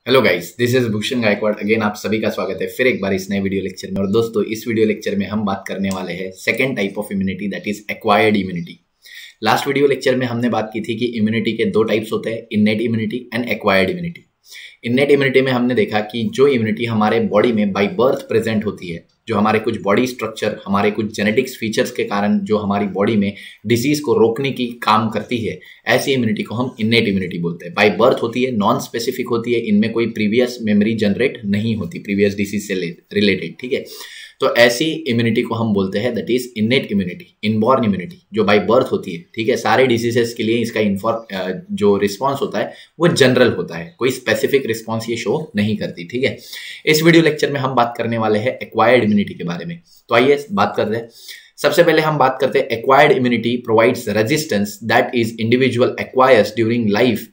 Hello guys, this is Bhushan Gaikwad. Again आप सभी का स्वागत है फिर एक बार इस नए वीडियो लेक्चर में। और दोस्तों, इस वीडियो लेक्चर में हम बात करने वाले हैं second type of immunity, that is acquired immunity. Last video lecture में हमने बात की थी कि इम्यूनिटी के दो टाइप्स होते हैं, innate immunity and acquired immunity. Innate immunity में हमने देखा कि जो इम्यूनिटी हमारे बॉडी में बाय बर्थ प्रेजेंट होती है, जो हमारे कुछ बॉडी स्ट्रक्चर, हमारे कुछ जेनेटिक्स फीचर्स के कारण जो हमारी बॉडी में डिजीज को रोकने की काम करती है, ऐसी इम्यूनिटी को हम इननेट इम्यूनिटी बोलते हैं। बाय बर्थ होती है, नॉन स्पेसिफिक होती है, इनमें कोई प्रीवियस मेमोरी जनरेट नहीं होती प्रीवियस डिजीज से रिलेटेड, ठीक है। तो ऐसी इम्यूनिटी को हम बोलते हैं that is innate immunity, inborn immunity, जो बाय बर्थ होती है, ठीक है। सारे डिजीजेस के लिए इसका जो रिस्पॉन्स होता है वो जनरल होता है, कोई स्पेसिफिक रिस्पॉन्स ये शो नहीं करती, ठीक है। इस वीडियो लेक्चर में हम बात करने वाले हैं एक्वायर्ड इम्यूनिटी के बारे में। तो आइए बात करते हैं। सबसे पहले हम बात करते हैं acquired immunity provides resistance that is individual acquires during life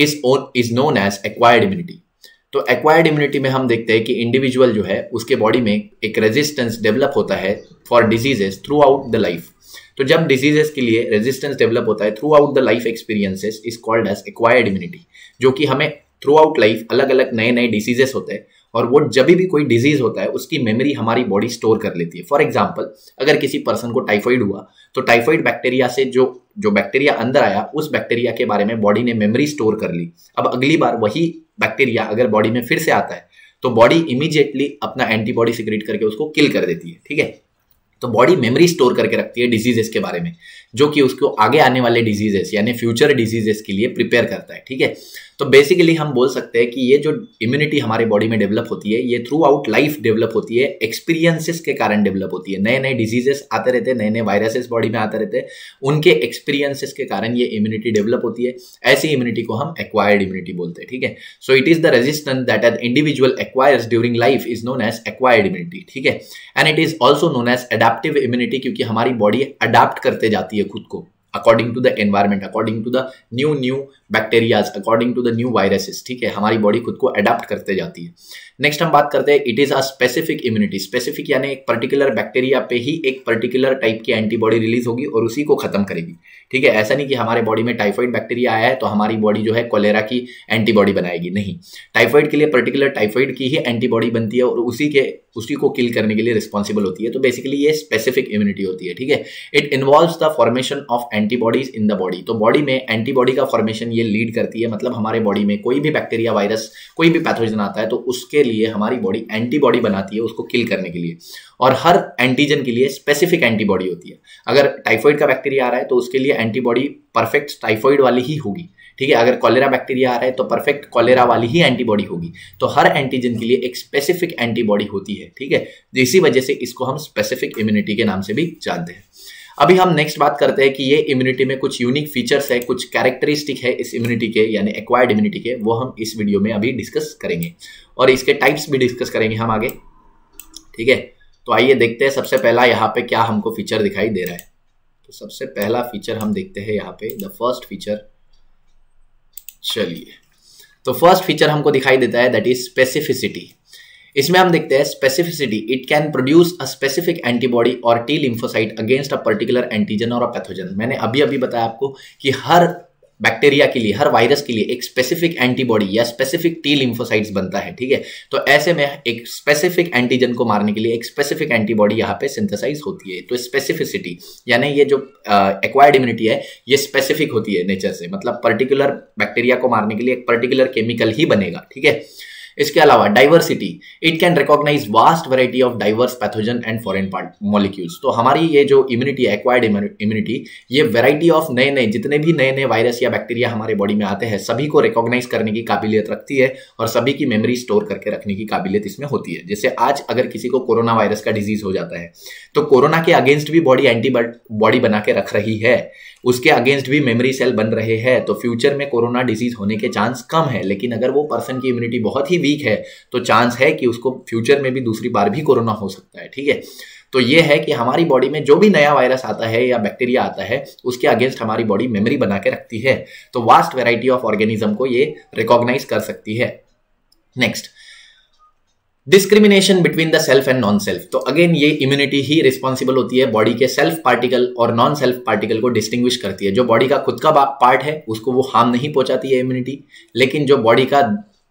is known as acquired immunity. तो एक्वायर्ड इम्यूनिटी में हम देखते हैं कि इंडिविजुअल जो है उसके बॉडी में एक रेजिस्टेंस डेवलप होता है for diseases throughout the life. तो जब डिजीजेस के लिए रेजिस्टेंस डेवलप होता है throughout the life experiences is called as acquired immunity, जो कि हमें थ्रू आउट लाइफ अलग अलग नए नए डिजीजेस होते हैं और वो जब भी कोई डिजीज होता है उसकी मेमोरी हमारी बॉडी स्टोर कर लेती है। फॉर एग्जाम्पल, अगर किसी पर्सन को टाइफाइड हुआ तो टाइफाइड बैक्टीरिया से जो बैक्टीरिया अंदर आया, उस बैक्टीरिया के बारे में बॉडी ने मेमोरी स्टोर कर ली। अब अगली बार वही बैक्टीरिया अगर बॉडी में फिर से आता है तो बॉडी इमीडिएटली अपना एंटीबॉडी सिक्रेट करके उसको किल कर देती है, ठीक है। तो बॉडी मेमोरी स्टोर करके रखती है डिजीजेस के बारे में, जो कि उसको आगे आने वाले डिजीजेस यानी फ्यूचर डिजीजेस के लिए प्रिपेयर करता है, ठीक है। तो बेसिकली हम बोल सकते हैं कि ये जो इम्यूनिटी हमारे बॉडी में डेवलप होती है ये थ्रू आउट लाइफ डेवलप होती है, एक्सपीरियंसेस के कारण डेवलप होती है। नए नए डिजीजेस आते रहते हैं, नए नए वायरसेस बॉडी में आते रहते हैं, उनके एक्सपीरियंसेस के कारण ये इम्यूनिटी डेवलप होती है। ऐसी इम्यूनिटी को हम एक्वायर्ड इम्यूनिटी बोलते हैं, ठीक है। So it is the resistance that an individual acquires during life is known as acquired immunity, ठीक है। And it is also known as adaptive immunity, क्योंकि हमारी बॉडी अडेप्ट करते जाती है खुद को according to the environment, according to the new bacterias, according to the new viruses, ठीक है। हमारी बॉडी खुद को अडेप्ट करते जाती है। नेक्स्ट हम बात करते हैं, it is a specific immunity. Specific यानी एक पर्टिकुलर बैक्टीरिया पे ही एक पर्टिकुलर टाइप की एंटीबॉडी रिलीज होगी और उसी को खत्म करेगी, ठीक है। ऐसा नहीं कि हमारे बॉडी में टाइफाइड बैक्टीरिया आया है तो हमारी बॉडी जो है कोलेरा की एंटीबॉडी बनाएगी, नहीं। टाइफाइड के लिए पर्टिकुलर टाइफाइड की ही एंटीबॉडी बनती है और उसी को किल करने के लिए रिस्पॉन्सिबल होती है। तो बेसिकली ये स्पेसिफिक इम्यूनिटी होती है, ठीक है। It involves the formation of antibodies in the body. तो बॉडी में एंटीबॉडी का फॉर्मेशन ये लीड करती है, मतलब हमारे बॉडी में कोई भी बैक्टीरिया, वायरस, कोई भी पैथोजन आता है तो उसके लिए हमारी बॉडी एंटीबॉडी बनाती है उसको किल करने के लिए। और हर एंटीजन के लिए स्पेसिफिक एंटीबॉडी होती है। अगर टाइफाइड का बैक्टीरिया आ रहा है तो उसके लिए एंटीबॉडी परफेक्ट टाइफाइड वाली ही होगी, ठीक है। अगर कॉलेरा बैक्टीरिया आ रहा है तो परफेक्ट कॉलेरा वाली ही एंटीबॉडी होगी। तो हर एंटीजन के लिए एक स्पेसिफिक एंटीबॉडी होती है, ठीक है। इसी वजह से इसको हम स्पेसिफिक इम्यूनिटी के नाम से भी जानते हैं। अभी हम नेक्स्ट बात करते हैं कि ये इम्यूनिटी में कुछ यूनिक फीचर्स है, कुछ कैरेक्टरिस्टिक है इस इम्यूनिटी के यानी एक्वायर्ड इम्यूनिटी के, वो हम इस वीडियो में अभी डिस्कस करेंगे और इसके टाइप्स भी डिस्कस करेंगे हम आगे, ठीक है। तो आइए देखते हैं सबसे पहला यहाँ पे क्या हमको फीचर दिखाई दे रहा है। तो सबसे पहला फीचर हम देखते हैं यहाँ पे, द फर्स्ट फीचर। चलिए, तो फर्स्ट फीचर हमको दिखाई देता है दैट इज स्पेसिफिसिटी। इसमें हम देखते हैं specificity, it can produce a specific antibody और T lymphocyte against a particular antigen और अ पैथोजन। मैंने अभी बताया आपको कि हर बैक्टीरिया के लिए, हर वायरस के लिए एक स्पेसिफिक एंटीबॉडी या स्पेसिफिक टी लिम्फोसाइट्स बनता है, ठीक है। तो ऐसे में एक स्पेसिफिक एंटीजन को मारने के लिए एक स्पेसिफिक एंटीबॉडी यहाँ पे सिंथेसाइज होती है। तो स्पेसिफिसिटी यानी ये जो एक्वायर्ड इम्यूनिटी है ये स्पेसिफिक होती है नेचर से, मतलब पर्टिकुलर बैक्टीरिया को मारने के लिए एक पर्टिकुलर केमिकल ही बनेगा, ठीक है। इसके अलावा diversity, it can recognise vast variety of diverse pathogen and foreign molecules. तो हमारी ये जो इम्यूनिटी है, एक्वायर्ड इम्यूनिटी, ये वैरायटी ऑफ नए नए जितने भी नए नए वायरस या बैक्टीरिया हमारे बॉडी में आते हैं सभी को रिकॉग्नाइज करने की काबिलियत रखती है और सभी की मेमोरी स्टोर करके रखने की काबिलियत इसमें होती है। जैसे आज अगर किसी को कोरोना वायरस का डिजीज हो जाता है तो कोरोना के अगेंस्ट भी बॉडी एंटीबॉडी बना के रख रही है, उसके अगेंस्ट भी मेमोरी सेल बन रहे हैं। तो फ्यूचर में कोरोना डिजीज होने के चांस कम है, लेकिन अगर वो पर्सन की इम्यूनिटी बहुत ही वीक है तो चांस है कि उसको फ्यूचर में भी दूसरी बार भी कोरोना हो सकता है, ठीक है। तो ये है कि हमारी बॉडी में जो भी नया वायरस आता है या बैक्टीरिया आता है उसके अगेंस्ट हमारी बॉडी मेमोरी बना के रखती है। तो वास्ट वैरायटी ऑफ ऑर्गेनिज्म को ये रिकॉग्नाइज कर सकती है। Next, discrimination between the self and non self. तो अगेन ये इम्यूनिटी ही रिस्पॉन्सिबल होती है बॉडी के सेल्फ पार्टिकल और नॉन सेल्फ पार्टिकल को डिस्टिंग्विश करती है। जो बॉडी का खुद का पार्ट है उसको वो हार्म नहीं पहुंचाती है इम्यूनिटी, लेकिन जो बॉडी का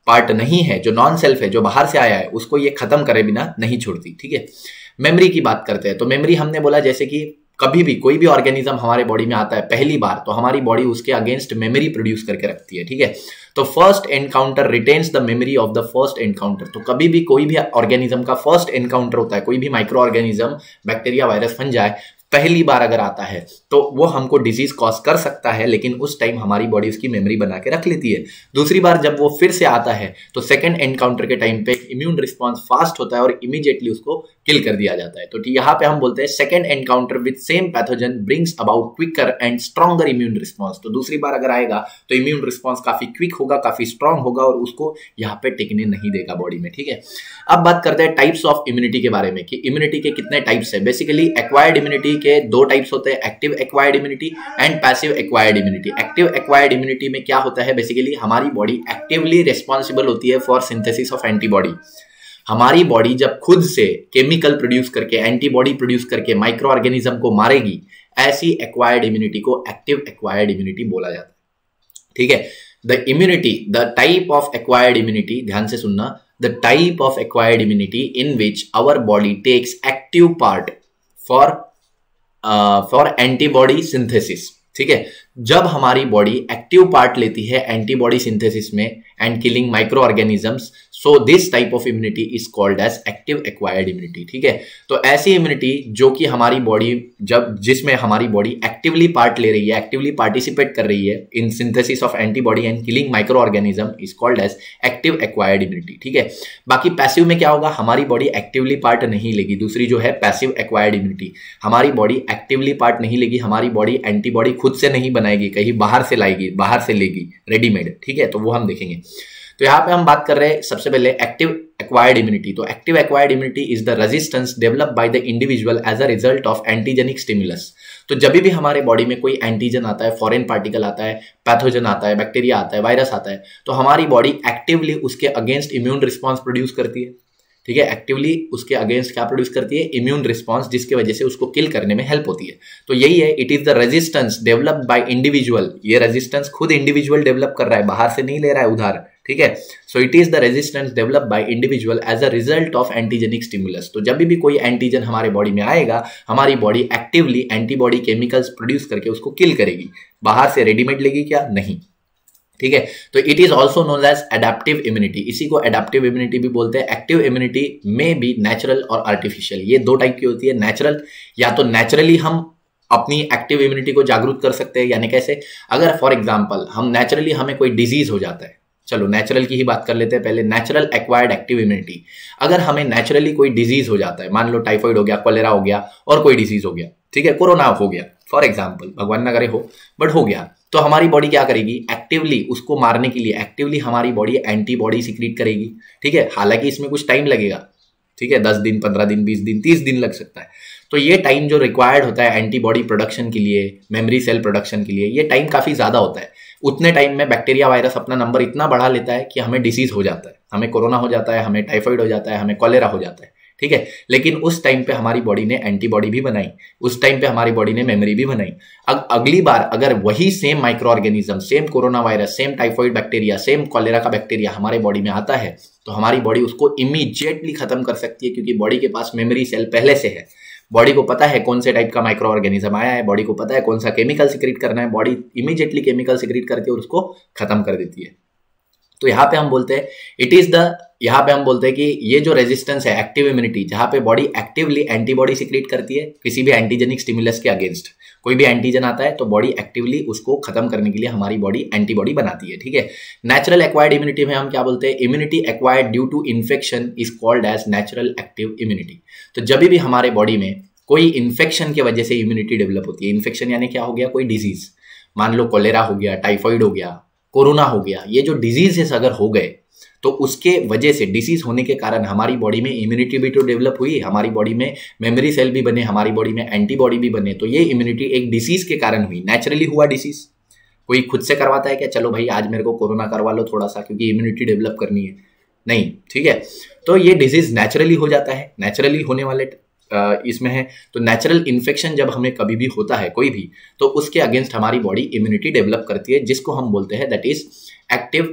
पार्ट नहीं है, जो नॉन सेल्फ है, जो बाहर से आया है, उसको ये खत्म करे बिना नहीं छोड़ती। ठीक है, मेमोरी की बात करते हैं। तो मेमोरी हमने बोला जैसे कि कभी भी कोई भी ऑर्गेनिज्म हमारे बॉडी में आता है पहली बार, तो हमारी बॉडी उसके अगेंस्ट मेमोरी प्रोड्यूस करके रखती है। ठीक है, तो first encounter retains the memory of the first encounter. तो कभी भी कोई भी ऑर्गेनिज्म का फर्स्ट एनकाउंटर होता है, कोई भी micro organism, bacteria, virus, fungi पहली बार अगर आता है तो वो हमको डिजीज कॉज कर सकता है, लेकिन उस टाइम हमारी बॉडी उसकी मेमोरी बना के रख लेती है। दूसरी बार जब वो फिर से आता है तो सेकंड एनकाउंटर के टाइम पे इम्यून रिस्पॉन्स फास्ट होता है और इमीडिएटली उसको किल कर दिया जाता है। तो यहाँ पे हम बोलते हैं second encounter with same pathogen brings about quicker and stronger immune response. तो दूसरी बार अगर आएगा तो इम्यून रिस्पॉन्स काफी क्विक होगा, काफी स्ट्रॉन्ग होगा और उसको यहाँ पे टिकने नहीं देगा बॉडी में। ठीक है, अब बात करते हैं टाइप्स ऑफ इम्यूनिटी के बारे में कि इम्यूनिटी के कितने टाइप्स है। बेसिकली एक्वायर्ड इम्यूनिटी के दो टाइप्स होते हैं, active acquired immunity and passive acquired immunity. Active acquired immunity में क्या होता है, बेसिकली हमारी बॉडी एक्टिवली रिस्पॉन्सिबल होती है फॉर सिंथेसिस ऑफ एंटीबॉडी। हमारी बॉडी जब खुद से केमिकल प्रोड्यूस करके, एंटीबॉडी प्रोड्यूस करके माइक्रो ऑर्गेनिज्म को मारेगी, ऐसी एक्वायर्ड इम्यूनिटी को एक्टिव एक्वायर्ड इम्यूनिटी बोला जाता है। ठीक है, the immunity, the type of acquired immunity, ध्यान से सुनना, the type of acquired immunity in which our body takes active part for antibody synthesis. ठीक है, जब हमारी बॉडी एक्टिव पार्ट लेती है एंटीबॉडी सिंथेसिस में and killing micro organisms, so this type of immunity is called as active acquired immunity. ठीक है, तो ऐसी इम्यूनिटी जो कि हमारी बॉडी जिसमें हमारी बॉडी एक्टिवली पार्ट ले रही है, एक्टिवली पार्टिसिपेट कर रही है in synthesis of antibody and killing micro organism, is called as active acquired immunity. ठीक है, बाकी पैसिव में क्या होगा, हमारी बॉडी एक्टिवली पार्ट नहीं लेगी। दूसरी जो है पैसिव एक्वायर्ड इम्यूनिटी, हमारी बॉडी एक्टिवली पार्ट नहीं लेगी, हमारी बॉडी एंटीबॉडी खुद से नहीं बनाएगी, कहीं बाहर से लाएगी, बाहर से लेगी रेडीमेड। ठीक है, तो वो हम देखेंगे। तो यहाँ पे हम बात कर रहे हैं सबसे पहले एक्टिव एक्वायर्ड इम्यूनिटी। तो active acquired immunity is the resistance developed by the individual as a result of antigenic stimulus. तो जब भी हमारे बॉडी में कोई एंटीजन आता है, फॉरेन पार्टिकल आता है, पैथोजन आता है, बैक्टीरिया आता है, वायरस आता है, तो हमारी बॉडी एक्टिवली उसके अगेंस्ट इम्यून रिस्पॉन्स प्रोड्यूस करती है। ठीक है, एक्टिवली उसके अगेंस्ट क्या प्रोड्यूस करती है, इम्यून रिस्पॉन्स, जिसकी वजह से उसको किल करने में हेल्प होती है। तो यही है, it is the resistance developed by individual. ये रेजिस्टेंस खुद इंडिविजुअल डेवलप कर रहा है, बाहर से नहीं ले रहा है उधार। ठीक है, so it is the resistance developed by individual as a result of antigenic stimulus. तो जब भी कोई एंटीजन हमारे बॉडी में आएगा, हमारी body actively antibody chemicals produce करके उसको किल करेगी। बाहर से रेडीमेड लेगी क्या, नहीं। ठीक है, तो it is also known as adaptive immunity. इसी को एडेप्टिव इम्यूनिटी भी बोलते हैं। एक्टिव इम्यूनिटी में भी नेचुरल और आर्टिफिशियल, ये दो टाइप की होती है। नेचुरल, या तो नेचुरली हम अपनी एक्टिव इम्यूनिटी को जागरूक कर सकते हैं, यानी कैसे, अगर फॉर एग्जांपल हम नेचुरली, हमें कोई डिजीज हो जाता है, चलो नेचुरल की ही बात कर लेते हैं पहले। नेचुरल एक्वायर्ड एक्टिव इम्यूनिटी, अगर हमें नेचुरली कोई डिजीज हो जाता है, मान लो टाइफाइड हो गया, कॉलेरा हो गया और कोई डिजीज हो गया, ठीक है, कोरोना हो गया फॉर एग्जांपल, भगवान ना करे हो, बट हो गया, तो हमारी बॉडी क्या करेगी, एक्टिवली उसको मारने के लिए एक्टिवली हमारी बॉडी एंटीबॉडी सिक्रीट करेगी। ठीक है, हालांकि इसमें कुछ टाइम लगेगा, ठीक है, 10 दिन, 15 दिन, 20 दिन, 30 दिन लग सकता है। तो ये टाइम जो रिक्वायर्ड होता है एंटीबॉडी प्रोडक्शन के लिए, मेमोरी सेल प्रोडक्शन के लिए, ये टाइम काफी ज्यादा होता है। उतने टाइम में बैक्टीरिया वायरस अपना नंबर इतना बढ़ा लेता है कि हमें डिसीज हो जाता है, हमें कोरोना हो जाता है, हमें टाइफाइड हो जाता है, हमें कॉलेरा हो जाता है। ठीक है, लेकिन उस टाइम पे हमारी बॉडी ने एंटीबॉडी भी बनाई, उस टाइम पे हमारी बॉडी ने मेमोरी भी बनाई। अगली बार अगर वही same micro organism, same corona virus, same typhoid bacteria, same cholera का बैक्टीरिया हमारे बॉडी में आता है, तो हमारी बॉडी उसको इमीडिएटली खत्म कर सकती है, क्योंकि बॉडी के पास मेमोरी सेल पहले से है। बॉडी को पता है कौन से टाइप का माइक्रो ऑर्गेनिज्म आया है, बॉडी को पता है कौन सा केमिकल सिक्रीट करना है, बॉडी इमीडिएटली केमिकल सिक्रीट करके उसको खत्म कर देती है। तो यहाँ पे हम बोलते हैं यहाँ पे हम बोलते हैं कि ये जो रेजिस्टेंस है एक्टिव इम्यूनिटी, जहाँ पे बॉडी एक्टिवली एंटीबॉडी सिक्रीट करती है किसी भी एंटीजेनिक स्टिमुलस के अगेंस्ट। कोई भी एंटीजन आता है तो बॉडी एक्टिवली उसको खत्म करने के लिए हमारी बॉडी एंटीबॉडी बनाती है। ठीक है, नेचुरल एक्वायर्ड इम्यूनिटी में हम क्या बोलते हैं, immunity acquired due to infection is called as natural active immunity. तो जब भी हमारे बॉडी में कोई इन्फेक्शन की वजह से इम्यूनिटी डेवलप होती है, इन्फेक्शन यानी क्या हो गया, कोई डिजीज, मान लो कॉलेरा हो गया, टाइफाइड हो गया, कोरोना हो गया, ये जो डिजीजेस अगर हो गए तो उसके वजह से, डिसीज होने के कारण हमारी बॉडी में इम्यूनिटी भी तो डेवलप हुई, हमारी बॉडी में मेमोरी सेल भी बने, हमारी बॉडी में एंटीबॉडी भी बने। तो ये इम्यूनिटी एक डिसीज के कारण हुई, नेचुरली हुआ डिसीज। कोई खुद से करवाता है क्या, चलो भाई आज मेरे को कोरोना करवा लो थोड़ा सा क्योंकि इम्यूनिटी डेवलप करनी है, नहीं। ठीक है, तो ये डिजीज नेचुरली हो जाता है, नेचुरली होने वाले इसमें है। तो नेचुरल इन्फेक्शन जब हमें कभी भी होता है कोई भी, तो उसके अगेंस्ट हमारी बॉडी इम्यूनिटी डेवलप करती है, जिसको हम बोलते हैं that is active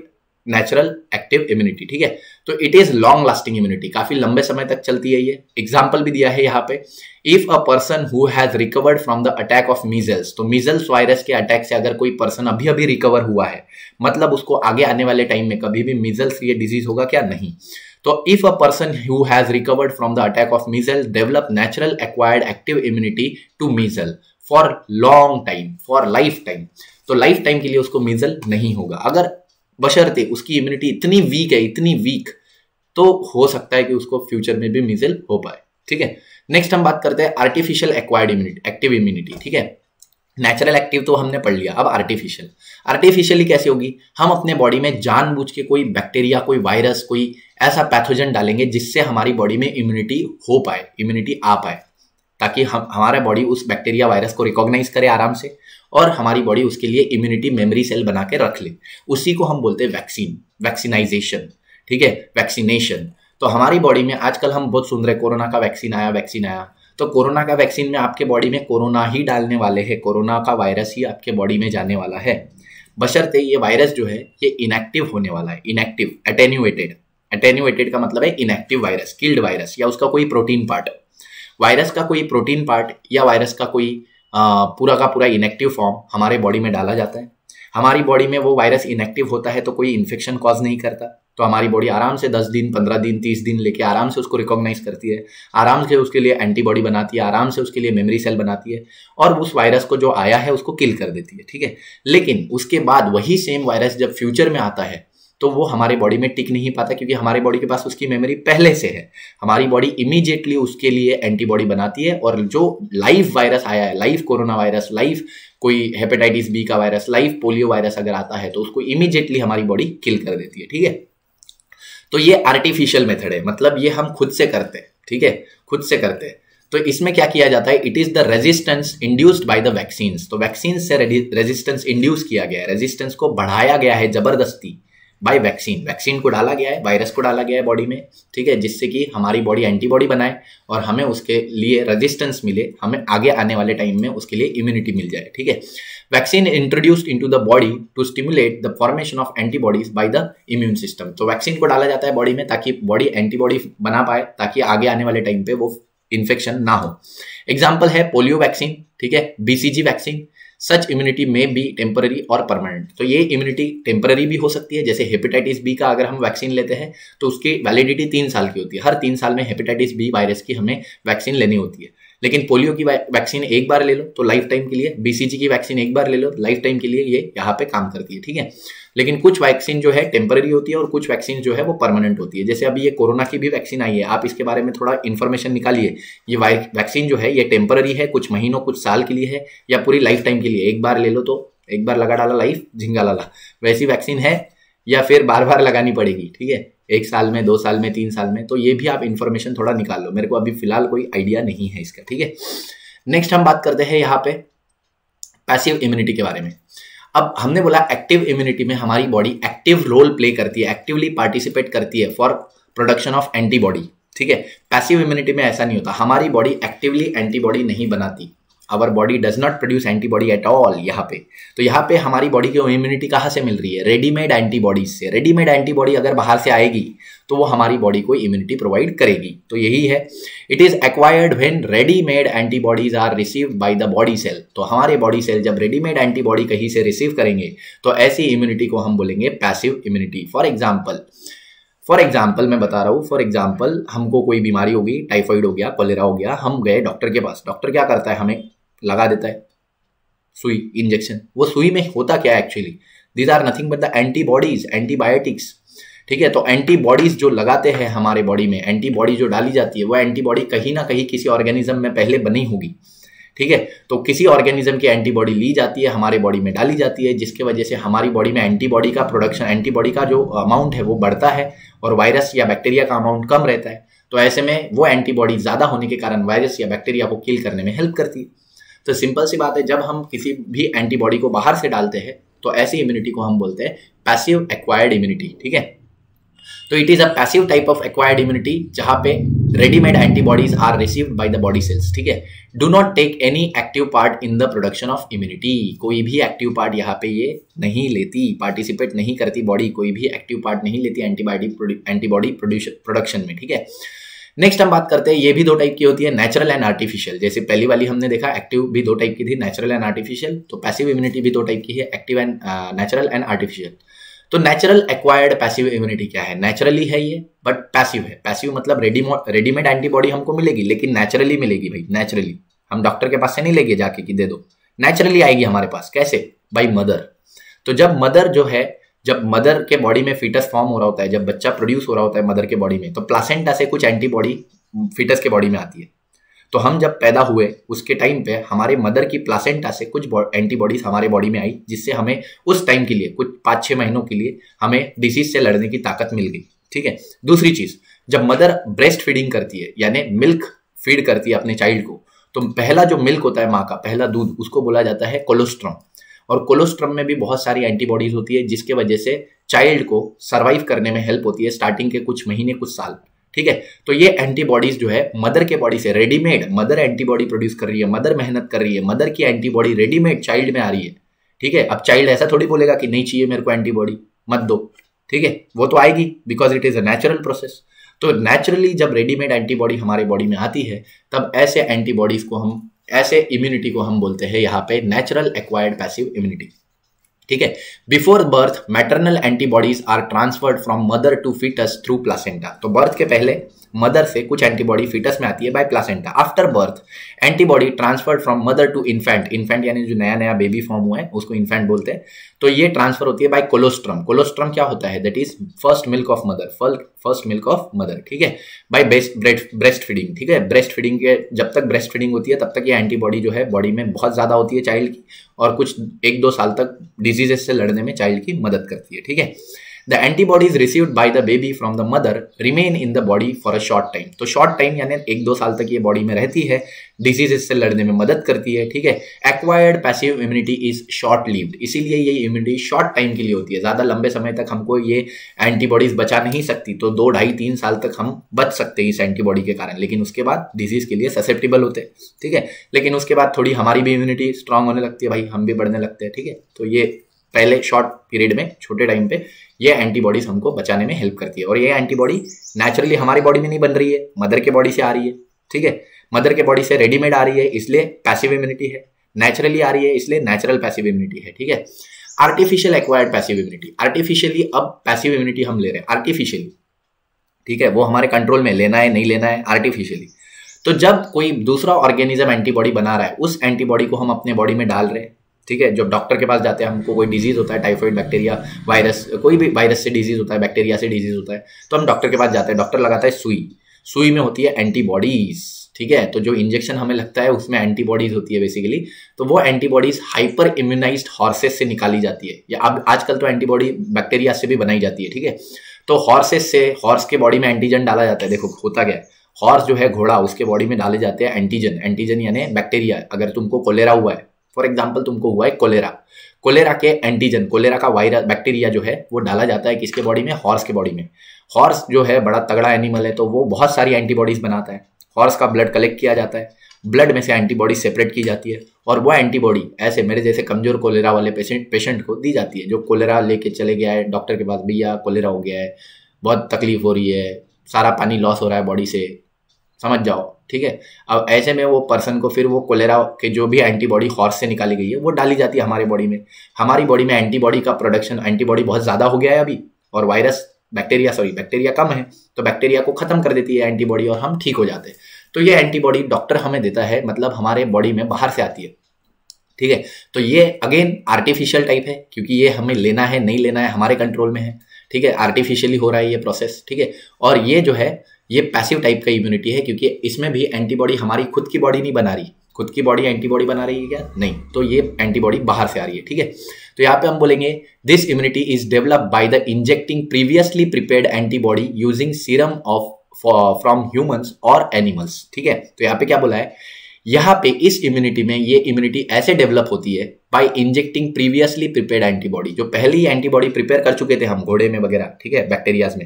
natural active immunity, ठीक है। तो it is long lasting immunity, काफी लंबे समय तक चलती है ये। एग्जाम्पल भी दिया है यहाँ पे, if a person who has recovered from the attack of measles, तो मीजल्स वायरस के अटैक से अगर कोई पर्सन अभी अभी रिकवर हुआ है, मतलब उसको आगे आने वाले टाइम में कभी भी मीजल्स ये डिजीज होगा क्या, नहीं। तो if a person who has recovered from the attack of measle develop natural acquired active immunity to measle for long time, for life time, तो लाइफ टाइम के लिए उसको मीजल नहीं होगा, अगर बशर्ते उसकी इम्यूनिटी इतनी वीक है, इतनी वीक, तो हो सकता है कि उसको फ्यूचर में भी मीजल हो पाए, ठीक है। नेक्स्ट हम बात करते हैं artificial acquired immunity, active immunity, ठीक है। नेचुरल एक्टिव तो हमने पढ़ लिया, अब आर्टिफिशियल। आर्टिफिशियली कैसे होगी, हम अपने बॉडी में जानबूझ के कोई बैक्टीरिया, कोई वायरस, कोई ऐसा पैथोजन डालेंगे जिससे हमारी बॉडी में इम्यूनिटी हो पाए, इम्यूनिटी आ पाए, ताकि हमारा बॉडी उस बैक्टीरिया वायरस को रिकॉग्नाइज करे आराम से और हमारी बॉडी उसके लिए इम्यूनिटी मेमोरी सेल बना के रख ले। उसी को हम बोलते हैं वैक्सीन, वैक्सीनाइजेशन, ठीक है, वैक्सीनेशन। तो हमारी बॉडी में आजकल हम बहुत सुन रहे कोरोना का वैक्सीन आया, वैक्सीन आया, तो कोरोना का वैक्सीन में आपके बॉडी में कोरोना ही डालने वाले हैं, कोरोना का वायरस ही आपके बॉडी में जाने वाला है, बशर्ते ये वायरस जो है ये इनएक्टिव होने वाला है, इनएक्टिव, एटेन्यूएटेड। एटेन्यूएटेड का मतलब है इनएक्टिव वायरस, किल्ड वायरस, या उसका कोई प्रोटीन पार्ट, वायरस का कोई प्रोटीन पार्ट या वायरस का कोई पूरा का पूरा इनएक्टिव फॉर्म हमारे बॉडी में डाला जाता है। हमारी बॉडी में वो वायरस इनएक्टिव होता है तो कोई इन्फेक्शन कॉज नहीं करता, तो हमारी बॉडी आराम से 10 दिन, 15 दिन, 30 दिन लेके आराम से उसको रिकॉग्नाइज करती है, आराम से उसके लिए एंटीबॉडी बनाती है, आराम से उसके लिए मेमोरी सेल बनाती है और उस वायरस को जो आया है उसको किल कर देती है, ठीक है। लेकिन उसके बाद वही सेम वायरस जब फ्यूचर में आता है तो वो हमारी बॉडी में टिक नहीं पाता, क्योंकि हमारी बॉडी के पास उसकी मेमोरी पहले से है। हमारी बॉडी इमीडिएटली उसके लिए एंटीबॉडी बनाती है और जो लाइव वायरस आया है, लाइव कोरोना वायरस, लाइव कोई हेपेटाइटिस बी का वायरस, लाइव पोलियो वायरस अगर आता है तो उसको इमीडिएटली हमारी बॉडी किल कर देती है, ठीक है। तो ये आर्टिफिशियल मेथड है, मतलब ये हम खुद से करते हैं, ठीक है, खुद से करते हैं। तो इसमें क्या किया जाता है, it is the resistance induced by the vaccine. तो वैक्सीन से रेजिस्टेंस इंड्यूस किया गया है, रेजिस्टेंस को बढ़ाया गया है जबरदस्ती बाय वैक्सीन। वैक्सीन को डाला गया है, वायरस को डाला गया है बॉडी में, ठीक है, जिससे कि हमारी बॉडी एंटीबॉडी बनाए और हमें उसके लिए रेजिस्टेंस मिले, हमें आगे आने वाले टाइम में उसके लिए इम्यूनिटी मिल जाए, ठीक है। Vaccine introduced into the body to stimulate the formation of antibodies by the immune system. तो वैक्सीन को डाला जाता है बॉडी में ताकि बॉडी एंटीबॉडी बना पाए, ताकि आगे आने वाले टाइम पे वो इन्फेक्शन ना हो। एग्जाम्पल है पोलियो वैक्सीन, ठीक है, BCG vaccine. Such immunity may be temporary और परमानेंट। तो ये इम्यूनिटी टेम्पररी भी हो सकती है, जैसे हेपेटाइटिस बी का अगर हम वैक्सीन लेते हैं तो उसकी वैलिडिटी 3 साल की होती है, हर 3 साल में हेपेटाइटिस बी वायरस की हमें वैक्सीन लेनी होती है। लेकिन पोलियो की वैक्सीन एक बार ले लो तो लाइफ टाइम के लिए, बीसीजी की वैक्सीन एक बार ले लो लाइफ टाइम के लिए, ये यहाँ पे काम करती है, ठीक है। लेकिन कुछ वैक्सीन जो है टेम्पररी होती है और कुछ वैक्सीन जो है वो परमानेंट होती है। जैसे अभी ये कोरोना की भी वैक्सीन आई है, आप इसके बारे में थोड़ा इन्फॉर्मेशन निकालिए। ये वैक्सीन जो है ये टेम्पररी है, कुछ महीनों, कुछ साल के लिए है, या पूरी लाइफ टाइम के लिए, एक बार ले लो तो एक बार लगा डाला लाइफ झिंगा लाला, वैसी वैक्सीन है, या फिर बार बार लगानी पड़ेगी, ठीक है, 1 साल में, 2 साल में, 3 साल में। तो ये भी आप इन्फॉर्मेशन थोड़ा निकाल लो, मेरे को अभी फिलहाल कोई आइडिया नहीं है इसका, ठीक है। नेक्स्ट हम बात करते हैं यहाँ पे पैसिव इम्यूनिटी के बारे में। अब हमने बोला एक्टिव इम्यूनिटी में हमारी बॉडी एक्टिव रोल प्ले करती है, एक्टिवली पार्टिसिपेट करती है फॉर प्रोडक्शन ऑफ एंटीबॉडी, ठीक है। पैसिव इम्यूनिटी में ऐसा नहीं होता, हमारी बॉडी एक्टिवली एंटीबॉडी नहीं बनाती, our body does not produce antibody at all यहाँ पे। तो यहाँ पे हमारी बॉडी की इम्यूनिटी कहाँ से मिल रही है, रेडीमेड एंटीबॉडीज से। रेडीमेड एंटीबॉडी अगर बाहर से आएगी तो वो हमारी बॉडी को इम्यूनिटी प्रोवाइड करेगी। तो यही है, it is acquired when readymade antibodies are received by the body cell. तो हमारे बॉडी सेल जब रेडीमेड एंटीबॉडी कहीं से रिसीव करेंगे तो ऐसी इम्यूनिटी को हम बोलेंगे पैसिव इम्यूनिटी। फॉर एग्जाम्पल मैं बता रहा हूँ, फॉर एग्जाम्पल हमको कोई बीमारी होगी, टाइफाइड हो गया, कोलेरा हो गया, हम गए डॉक्टर के पास, डॉक्टर क्या करता है, हमें लगा देता है सुई, इंजेक्शन। वो सुई में होता क्या है actually, these are nothing but the antibodies, antibiotics, ठीक है। तो एंटीबॉडीज जो लगाते हैं हमारे बॉडी में, एंटीबॉडी जो डाली जाती है, वो एंटीबॉडी कहीं ना कहीं किसी ऑर्गेनिज्म में पहले बनी होगी, ठीक है। तो किसी ऑर्गेनिज्म की एंटीबॉडी ली जाती है, हमारे बॉडी में डाली जाती है, जिसके वजह से हमारी बॉडी में एंटीबॉडी का प्रोडक्शन, एंटीबॉडी का जो अमाउंट है वो बढ़ता है और वायरस या बैक्टीरिया का अमाउंट कम रहता है। तो ऐसे में वो एंटीबॉडी ज्यादा होने के कारण वायरस या बैक्टीरिया को किल करने में हेल्प करती है। तो सिंपल सी बात है, जब हम किसी भी एंटीबॉडी को बाहर से डालते हैं तो ऐसी इम्यूनिटी को हम बोलते हैं पैसिव एक्वायर्ड इम्यूनिटी, ठीक है। तो it is a passive type of acquired immunity जहां पे readymade antibodies are received by the body cells, ठीक है। Do not take any active part in the production of immunity, कोई भी एक्टिव पार्ट यहाँ पे ये नहीं लेती, पार्टिसिपेट नहीं करती बॉडी, कोई भी एक्टिव पार्ट नहीं लेती एंटीबॉडी प्रोडक्शन में, ठीक है। नेक्स्ट हम बात करते हैं, ये भी दो टाइप की होती है, नेचुरल एंड आर्टिफिशियल। जैसे पहली वाली हमने देखा एक्टिव भी दो टाइप की थी, नेचुरल एंड आर्टिफिशियल, तो पैसिव इम्यूनिटी भी दो टाइप की है, active and natural and artificial. तो नेचुरल एक्वायर्ड पैसिव इम्यूनिटी क्या है? नेचुरली है ये बट पैसिव है। पैसिव मतलब रेडीमेड एंटीबॉडी हमको मिलेगी लेकिन नेचुरली मिलेगी भाई, नेचुरली। हम डॉक्टर के पास से नहीं लेंगे जाके कि दे दो, नेचुरली आएगी हमारे पास। कैसे? By mother. तो जब मदर के बॉडी में फीटस फॉर्म हो रहा होता है, जब बच्चा प्रोड्यूस हो रहा होता है मदर के बॉडी में, तो प्लासेंटा से कुछ एंटीबॉडी फीटस के बॉडी में आती है। तो हम जब पैदा हुए उसके टाइम पे हमारे मदर की प्लासेंटा से कुछ एंटीबॉडीज हमारे बॉडी में आई, जिससे हमें उस टाइम के लिए कुछ 5-6 महीनों के लिए हमें डिसीज से लड़ने की ताकत मिल गई, ठीक है। दूसरी चीज, जब मदर ब्रेस्ट फीडिंग करती है यानी मिल्क फीड करती है अपने चाइल्ड को, तो पहला जो मिल्क होता है माँ का, पहला दूध, उसको बोला जाता है कोलोस्ट्रम। और कोलोस्ट्रम में भी बहुत सारी एंटीबॉडीज होती है जिसके वजह से चाइल्ड को सर्वाइव करने में हेल्प होती है स्टार्टिंग के कुछ महीने, कुछ साल, ठीक है। तो ये एंटीबॉडीज जो है मदर के बॉडी से रेडीमेड, मदर एंटीबॉडी प्रोड्यूस कर रही है, मदर मेहनत कर रही है, मदर की एंटीबॉडी रेडीमेड चाइल्ड में आ रही है, ठीक है। अब चाइल्ड ऐसा थोड़ी बोलेगा कि नहीं चाहिए मेरे को एंटीबॉडी, मत दो, ठीक है। वो तो आएगी because it is a natural process. तो नेचुरली जब रेडीमेड एंटीबॉडी हमारे बॉडी में आती है, तब ऐसे एंटीबॉडीज को हम, ऐसे इम्यूनिटी को हम बोलते हैं यहाँ पे नेचुरल एक्वायर्ड पैसिव इम्यूनिटी, ठीक है। Before birth maternal antibodies are transferred from mother to foetus through placenta. तो बर्थ के पहले मदर से कुछ एंटीबॉडी फीटस में आती है by placenta. After birth antibody transferred from mother to infant, infant यानी जो नया नया बेबी फॉर्म हुआ है उसको इन्फेंट बोलते हैं। तो ये ट्रांसफर होती है बाय कोलोस्ट्रम। कोलोस्ट्रम क्या होता है? That is first milk of mother, first milk of mother, ठीक है। बाय ब्रेस्ट फीडिंग, ठीक है। ब्रेस्ट फीडिंग के, जब तक ब्रेस्ट फीडिंग होती है तब तक ये एंटीबॉडी जो है बॉडी में बहुत ज्यादा होती है चाइल्ड की, और कुछ 1-2 साल तक डिजीजेस से लड़ने में चाइल्ड की मदद करती है, ठीक है। The antibodies received by the baby from the mother remain in the body for a short time. तो short time यानी 1-2 साल तक ये बॉडी में रहती है, डिजीजेस से लड़ने में मदद करती है, ठीक है। Acquired passive immunity is short lived, इसीलिए ये इम्यूनिटी शॉर्ट टाइम के लिए होती है, ज्यादा लंबे समय तक हमको ये एंटीबॉडीज बचा नहीं सकती। तो 2, 2.5-3 साल तक हम बच सकते हैं इस एंटीबॉडी के कारण, लेकिन उसके बाद डिजीज के लिए ससेप्टेबल होते हैं, ठीक है। लेकिन उसके बाद थोड़ी हमारी भी इम्यूनिटी स्ट्रांग होने लगती है भाई, हम भी बढ़ने लगते हैं, ठीक है। तो ये पहले शॉर्ट पीरियड में, छोटे टाइम पे ये एंटीबॉडीज हमको बचाने में हेल्प करती है। और ये एंटीबॉडी नेचुरली हमारी बॉडी में नहीं बन रही है, मदर के बॉडी से आ रही है, ठीक है। मदर के बॉडी से रेडीमेड आ रही है इसलिए पैसिव इम्यूनिटी है, नेचुरली आ रही है इसलिए नेचुरल पैसिव इम्यूनिटी है, ठीक है। Artificial acquired passive immunity, artificially अब पैसिव इम्यूनिटी हम ले रहे हैं आर्टिफिशियली, ठीक है। वो हमारे कंट्रोल में, लेना है नहीं लेना है आर्टिफिशियली। तो जब कोई दूसरा ऑर्गेनिज्म एंटीबॉडी बना रहा है, उस एंटीबॉडी को हम अपने बॉडी में डाल रहे हैं, ठीक है। जब डॉक्टर के पास जाते हैं, हमको कोई डिजीज होता है, टाइफाइड, बैक्टीरिया, वायरस, कोई भी वायरस से डिजीज होता है, बैक्टीरिया से डिजीज होता है, तो हम डॉक्टर के पास जाते हैं, डॉक्टर लगाता है सुई में होती है एंटीबॉडीज, ठीक है। तो जो इंजेक्शन हमें लगता है उसमें एंटीबॉडीज होती है बेसिकली। तो वो एंटीबॉडीज हाइपर इम्यूनाइज्ड हॉर्सेस से निकाली जाती है, या अब आजकल तो एंटीबॉडी बैक्टीरिया से भी बनाई जाती है, ठीक है। तो हॉर्स के बॉडी में एंटीजन डाला जाता है। देखो होता क्या है, हॉर्स जो है घोड़ा, उसके बॉडी में डाले जाते हैं एंटीजन यानी बैक्टीरिया। अगर तुमको कोलेरा हुआ है, फॉर एग्जाम्पल तुमको हुआ है कोलेरा के एंटीजन, कोलेरा का वायरस, बैक्टीरिया जो है वो डाला जाता है किसके बॉडी में? हॉर्स के बॉडी में। हॉर्स जो है बड़ा तगड़ा एनिमल है, तो वो बहुत सारी एंटीबॉडीज बनाता है। हॉर्स का ब्लड कलेक्ट किया जाता है, ब्लड में से एंटीबॉडी सेपरेट की जाती है, और वो एंटीबॉडी ऐसे मेरे जैसे कमजोर कोलेरा वाले पेशेंट को दी जाती है, जो कोलेरा लेके चले गया है डॉक्टर के पास, भैया कोलेरा हो गया है, बहुत तकलीफ हो रही है, सारा पानी लॉस हो रहा है बॉडी से, समझ जाओ, ठीक है। अब ऐसे में वो पर्सन को फिर वो कोलेरा के जो भी एंटीबॉडी हॉर्स से निकाली गई है वो डाली जाती है हमारी बॉडी में। हमारी बॉडी में एंटीबॉडी का प्रोडक्शन, एंटीबॉडी बहुत ज्यादा हो गया है अभी, और बैक्टीरिया कम है, तो बैक्टीरिया को खत्म कर देती है एंटीबॉडी और हम ठीक हो जाते हैं। तो ये एंटीबॉडी डॉक्टर हमें देता है, मतलब हमारे बॉडी में बाहर से आती है, ठीक है। तो ये अगेन आर्टिफिशियल टाइप है, क्योंकि ये हमें लेना है नहीं लेना है हमारे कंट्रोल में है, ठीक है। आर्टिफिशियली हो रहा है ये प्रोसेस, ठीक है। और ये जो है ये पैसिव टाइप का इम्यूनिटी है, क्योंकि इसमें भी एंटीबॉडी हमारी खुद की बॉडी नहीं बना रही, खुद की बॉडी एंटीबॉडी बना रही है क्या? नहीं, तो ये एंटीबॉडी बाहर से आ रही है, ठीक है। तो यहाँ पे हम बोलेंगे this immunity is developed by the injecting previously prepared antibody using serum of from humans और एनिमल्स, ठीक है। तो यहाँ पे क्या बोला है, यहाँ पे इस इम्यूनिटी में ये इम्यूनिटी ऐसे डेवलप होती है by injecting previously prepared antibody, जो पहले ही एंटीबॉडी प्रिपेयर कर चुके थे हम घोड़े में वगैरह, ठीक है, बैक्टीरियाज में,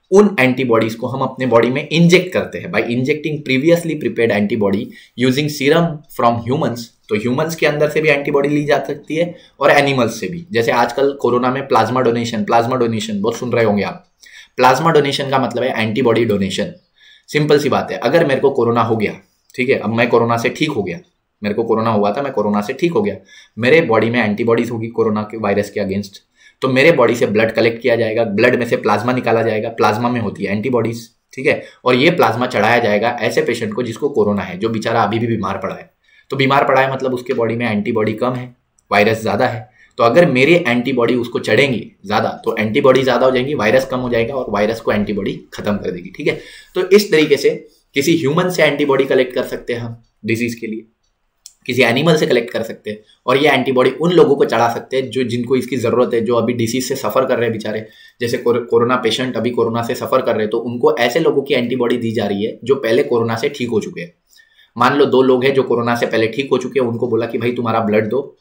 उन एंटीबॉडीज को हम अपने बॉडी में इंजेक्ट करते हैं by injecting previously prepared antibody using serum from humans. तो ह्यूमंस के अंदर से भी एंटीबॉडी ली जा सकती है और एनिमल्स से भी। जैसे आजकल कोरोना में प्लाज्मा डोनेशन बहुत सुन रहे होंगे आप। प्लाज्मा डोनेशन का मतलब है एंटीबॉडी डोनेशन। सिंपल सी बात है, अगर मेरे को कोरोना हो गया, ठीक है, अब मैं कोरोना से ठीक हो गया, मेरे को कोरोना हुआ था, मैं कोरोना से ठीक हो गया, मेरे बॉडी में एंटीबॉडीज होगी कोरोना के वायरस के अगेंस्ट, तो मेरे बॉडी से ब्लड कलेक्ट किया जाएगा, ब्लड में से प्लाज्मा निकाला जाएगा, प्लाज्मा में होती है एंटीबॉडीज, ठीक है, और ये प्लाज्मा चढ़ाया जाएगा ऐसे पेशेंट को जिसको कोरोना है, जो बेचारा अभी भी बीमार पड़ा है। तो बीमार पड़ा है मतलब उसके बॉडी में एंटीबॉडी कम है, वायरस ज्यादा है। तो अगर मेरे एंटीबॉडी उसको चढ़ेंगी ज्यादा तो एंटीबॉडी ज्यादा हो जाएंगी, वायरस कम हो जाएगा और वायरस को एंटीबॉडी खत्म कर देगी, ठीक है। तो इस तरीके से किसी ह्यूमन से एंटीबॉडी कलेक्ट कर सकते हैं हम डिजीज के लिए, किसी एनिमल से कलेक्ट कर सकते हैं, और ये एंटीबॉडी उन लोगों को चढ़ा सकते हैं जो जिनको इसकी जरूरत है, जो अभी डिसीज से सफर कर रहे हैं बेचारे। जैसे कोरोना पेशेंट अभी कोरोना से सफर कर रहे हैं, तो उनको ऐसे लोगों की एंटीबॉडी दी जा रही है जो पहले कोरोना से ठीक हो चुके हैं। मान लो 2 लोग हैं जो कोरोना से पहले ठीक हो चुके हैं, उनको बोला कि भाई तुम्हारा ब्लड दो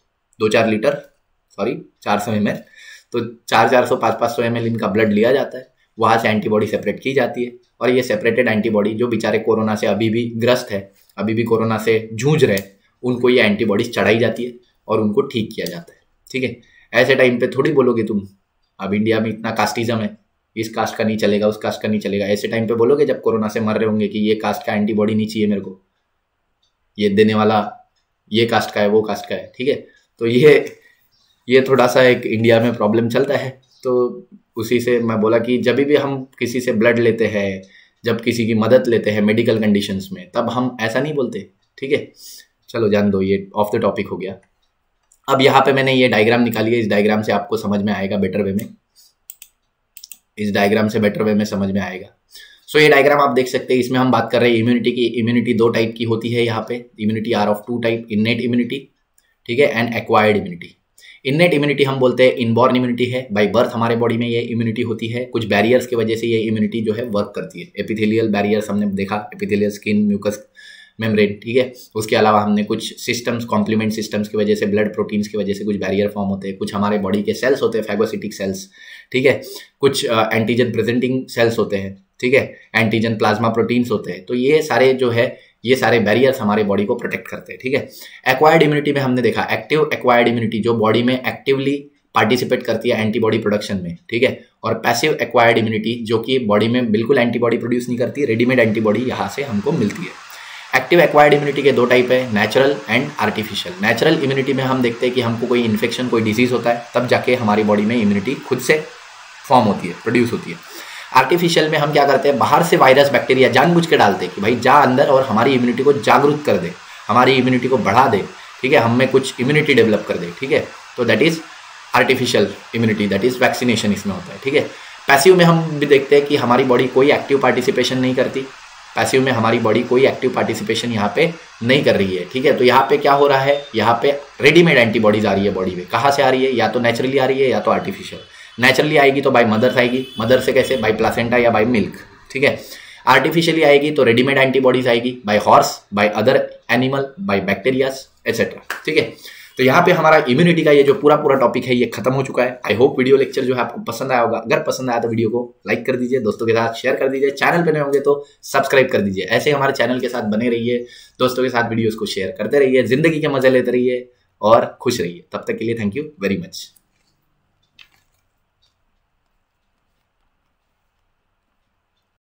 400 ml, तो 400 500 ml इनका ब्लड लिया जाता है, वहां से एंटीबॉडी सेपरेट की जाती है, और ये सेपरेटेड एंटीबॉडी जो बेचारे कोरोना से अभी भी ग्रस्त है, अभी भी कोरोना से जूझ रहे, उनको ये एंटीबॉडीज चढ़ाई जाती है और उनको ठीक किया जाता है, ठीक है। ऐसे टाइम पे थोड़ी बोलोगे तुम, अब इंडिया में इतना कास्टिज्म है, इस कास्ट का नहीं चलेगा, उस कास्ट का नहीं चलेगा, ऐसे टाइम पे बोलोगे जब कोरोना से मर रहे होंगे कि ये कास्ट का एंटीबॉडी नहीं चाहिए मेरे को, ये देने वाला ये कास्ट का है, वो कास्ट का है, ठीक है। तो ये थोड़ा सा एक इंडिया में प्रॉब्लम चलता है। तो उसी से मैं बोला कि जब भी हम किसी से ब्लड लेते हैं, जब किसी की मदद लेते हैं मेडिकल कंडीशंस में, तब हम ऐसा नहीं बोलते, ठीक है। चलो जान दो, ये ऑफ द टॉपिक हो गया। अब यहाँ पे मैंने ये डायग्राम निकाली है, इस डायग्राम से आपको समझ में आएगा बेटर वे में, इस डायग्राम से बेटर वे में समझ में आएगा। सो ये डायग्राम आप देख सकते हैं, इसमें हम बात कर रहे हैं इम्यूनिटी की। इम्यूनिटी 2 टाइप की होती है यहाँ पे, immunity are of 2 type, innate immunity, ठीक है, and acquired immunity. Innate immunity हम बोलते हैं इनबॉर्न इम्यूनिटी है, बाय बर्थ हमारे बॉडी में ये इम्यूनिटी होती है, कुछ बैरियर्स की वजह से ये इम्यूनिटी जो है वर्क करती है। एपिथेलियल बैरियर्स हमने देखा, एपिथेलियल स्किन, म्यूकस मेम्ब्रेन, ठीक है। उसके अलावा हमने कुछ सिस्टम्स, कॉम्प्लीमेंट सिस्टम्स की वजह से, ब्लड प्रोटीन्स की वजह से कुछ बैरियर फॉर्म होते हैं, कुछ हमारे बॉडी के सेल्स होते हैं, फैगोसिटिक सेल्स, ठीक है, कुछ एंटीजन प्रेजेंटिंग सेल्स होते हैं, ठीक है, एंटीजन प्लाज्मा प्रोटीन्स होते हैं। तो ये सारे जो है, ये सारे बैरियर्स हमारे बॉडी को प्रोटेक्ट करते हैं, ठीक है। एक्वायर्ड इम्यूनिटी में हमने देखा एक्टिव एक्वायर्ड इम्यूनिटी, जो बॉडी में एक्टिवली पार्टिसिपेट करती है एंटीबॉडी प्रोडक्शन में, ठीक है, और पैसिव एक्वायर्ड इम्यूनिटी जो कि बॉडी में बिल्कुल एंटीबॉडी प्रोड्यूस नहीं करती, रेडीमेड एंटीबॉडी यहाँ से हमको मिलती है। एक्टिव एक्वायर्ड इम्यूनिटी के 2 टाइप है, natural and artificial. Natural immunity में हम देखते हैं कि हमको कोई इन्फेक्शन, कोई डिजीज होता है, तब जाके हमारी बॉडी में इम्यूनिटी खुद से फॉर्म होती है, प्रोड्यूस होती है। आर्टिफिशियल में हम क्या करते हैं, बाहर से वायरस बैक्टीरिया जानबूझ के डालते हैं कि भाई जा अंदर और हमारी इम्यूनिटी को जागरूक कर दे, हमारी इम्यूनिटी को बढ़ा दे, ठीक है, हमें कुछ इम्यूनिटी डेवलप कर दे, ठीक है। तो that is artificial immunity, that is vaccination इसमें होता है, ठीक है। पैसिव में हम भी देखते हैं कि हमारी बॉडी कोई एक्टिव पार्टिसिपेशन नहीं करती, पैसिव में हमारी बॉडी कोई एक्टिव पार्टिसिपेशन यहाँ पे नहीं कर रही है, ठीक है। तो यहाँ पे क्या हो रहा है, यहाँ पे रेडीमेड एंटीबॉडीज आ रही है बॉडी में। कहाँ से आ रही है, या तो नेचुरली आ रही है या तो आर्टिफिशियल। नेचुरली आएगी तो बाय मदर आएगी, मदर से कैसे, बाय प्लासेंटा या बाय मिल्क, ठीक है। आर्टिफिशियली आएगी तो रेडीमेड एंटीबॉडीज आएगी by horse, by other animal, by bacterias etcetera, ठीक है। तो यहाँ पे हमारा इम्यूनिटी का ये जो पूरा टॉपिक है ये खत्म हो चुका है। आई होप वीडियो लेक्चर जो है आपको पसंद आया होगा। अगर पसंद आया तो वीडियो को लाइक कर दीजिए, दोस्तों के साथ शेयर कर दीजिए, चैनल पे नए होंगे तो सब्सक्राइब कर दीजिए। ऐसे हमारे चैनल के साथ बने रहिए, दोस्तों के साथ वीडियोस को शेयर करते रहिए, जिंदगी के मजे लेते रहिए और खुश रहिए। तब तक के लिए थैंक यू वेरी मच।